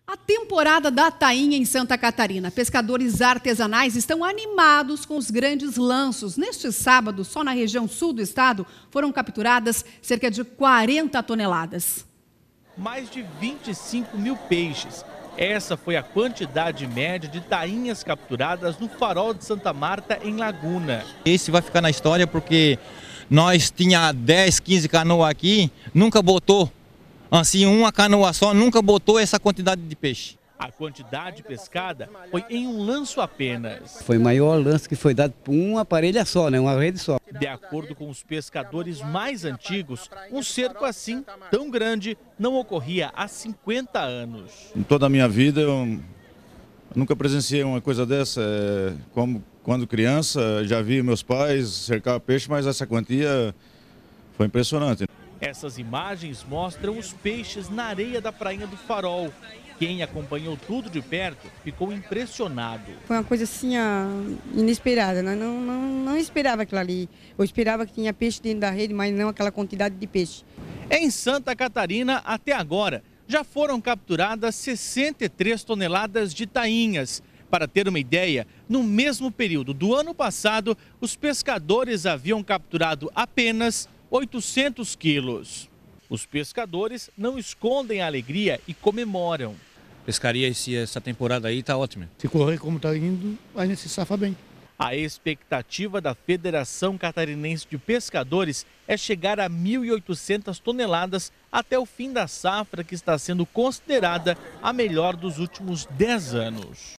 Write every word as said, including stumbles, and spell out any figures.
A temporada da tainha em Santa Catarina. Pescadores artesanais estão animados com os grandes lanços. Neste sábado, só na região sul do estado, foram capturadas cerca de quarenta toneladas. Mais de vinte e cinco mil peixes. Essa foi a quantidade média de tainhas capturadas no Farol de Santa Marta, em Laguna. Esse vai ficar na história porque nós tinha dez, quinze canoas aqui, nunca botou. Assim, uma canoa só nunca botou essa quantidade de peixe. A quantidade pescada foi em um lanço apenas. Foi o maior lance que foi dado por uma parelha só, né? Uma rede só. De acordo com os pescadores mais antigos, um cerco assim, tão grande, não ocorria há cinquenta anos. Em toda a minha vida eu nunca presenciei uma coisa dessa. É, como quando criança já vi meus pais cercar peixe, mas essa quantia foi impressionante. Essas imagens mostram os peixes na areia da prainha do Farol. Quem acompanhou tudo de perto ficou impressionado. Foi uma coisa assim inesperada, né? não, não, não esperava aquilo ali. Eu esperava que tinha peixe dentro da rede, mas não aquela quantidade de peixe. Em Santa Catarina, até agora, já foram capturadas sessenta e três toneladas de tainhas. Para ter uma ideia, no mesmo período do ano passado, os pescadores haviam capturado apenas oitocentos quilos. Os pescadores não escondem a alegria e comemoram. Pescaria esse, essa temporada aí está ótima. Se correr como está indo, a gente se safa bem. A expectativa da Federação Catarinense de Pescadores é chegar a mil e oitocentas toneladas até o fim da safra, que está sendo considerada a melhor dos últimos dez anos.